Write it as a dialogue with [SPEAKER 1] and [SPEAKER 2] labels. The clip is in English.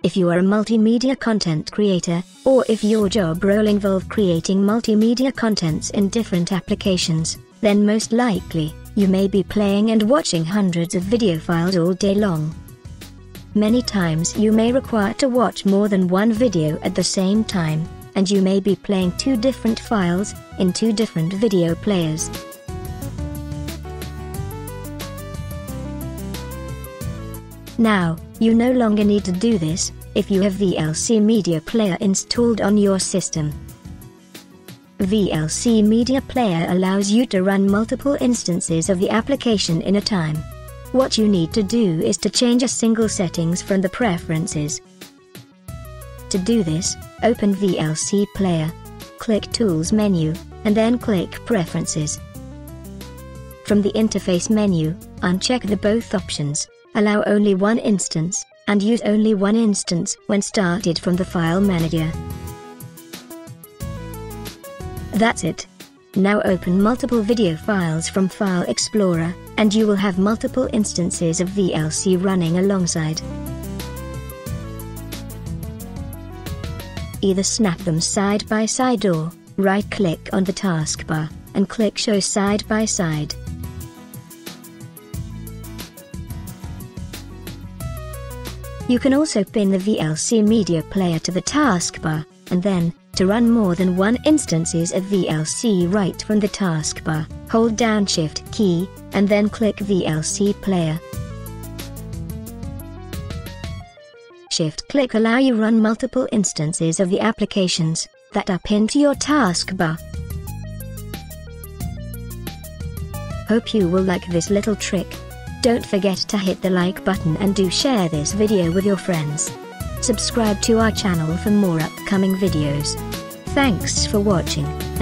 [SPEAKER 1] If you are a multimedia content creator, or if your job role involves creating multimedia contents in different applications, then most likely, you may be playing and watching hundreds of video files all day long. Many times you may require to watch more than one video at the same time, and you may be playing two different files, in two different video players. Now, you no longer need to do this, if you have VLC Media Player installed on your system. VLC Media Player allows you to run multiple instances of the application in a time. What you need to do is to change a single settings from the preferences. To do this, open VLC Player, click Tools menu, and then click Preferences. From the interface menu, uncheck the both options. Allow only one instance, and use only one instance when started from the file manager. That's it. Now open multiple video files from File Explorer, and you will have multiple instances of VLC running alongside. Either snap them side by side or right-click on the taskbar, and click Show Side by Side. You can also pin the VLC Media Player to the taskbar, and then, to run more than one instances of VLC right from the taskbar, hold down Shift key, and then click VLC Player. Shift click allow you run multiple instances of the applications that are pinned to your taskbar. Hope you will like this little trick. Don't forget to hit the like button and do share this video with your friends. Subscribe to our channel for more upcoming videos. Thanks for watching.